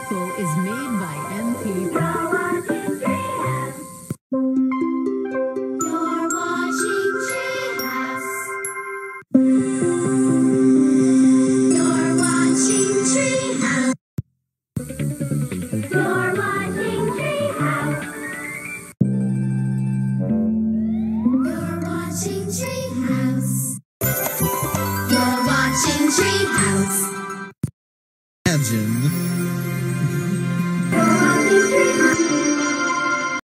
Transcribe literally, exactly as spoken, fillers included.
info is made by M P. You're watching Treehouse. You're watching Treehouse. You're watching Treehouse. You're watching Treehouse. You're watching Treehouse.